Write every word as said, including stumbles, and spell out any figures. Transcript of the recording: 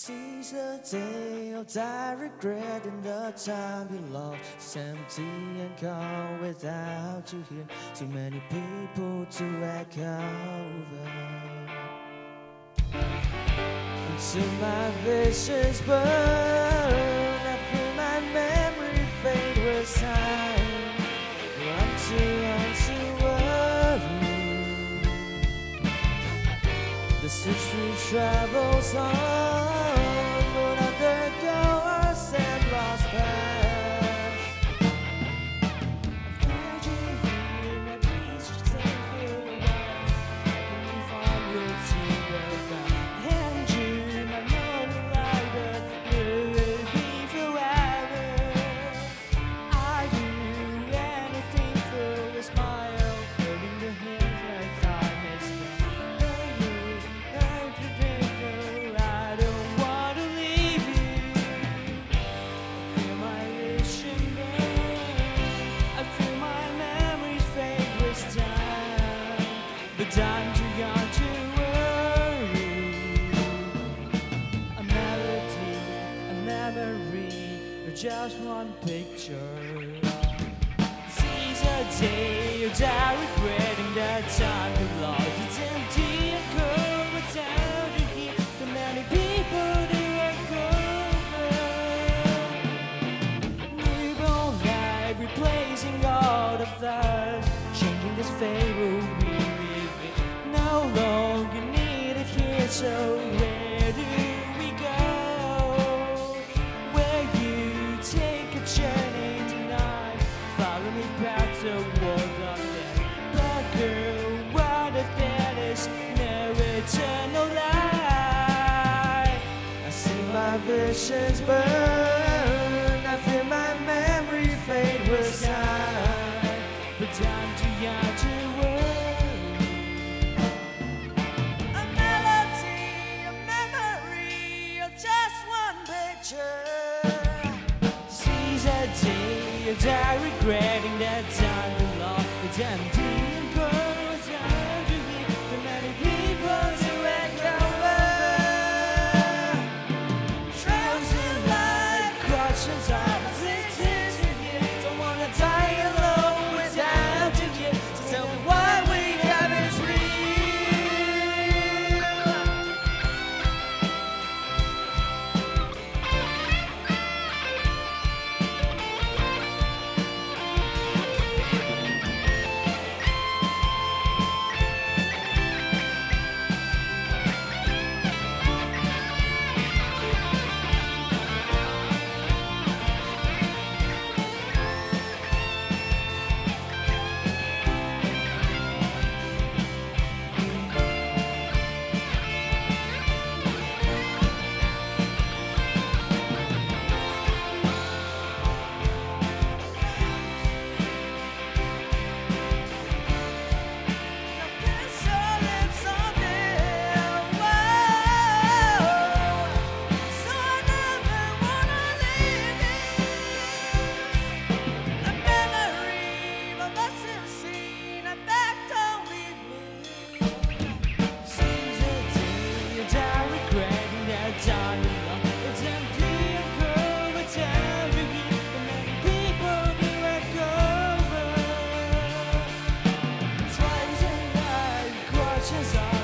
Seize the day of thy regret in the time you lost. It's empty and cold without you here. Too many people to echo over. Until my visions burn, I feel my memory fade with time. I'm too young to worry. The history travels on. I'm too young to worry. A melody, a memory, or just one picture. Seize a day, or die regretting that time you lost. It's empty and cold without you here. So many people to recover. Newborn life, replacing all of that, changing this Pharaoh. No longer needed here, so where do we go? Where you take a journey tonight? Follow me past the walls of death. But girl, what if there is no eternal light? I see my visions burn, I feel my memory fade with time. But I'm too young to worry. Seize a day of die regretting that time you lost. It's empty and cold without you here. The many people to recover. Trials in life, questions of existence here. Don't wanna die alone without you here. So tell me why we have is chances are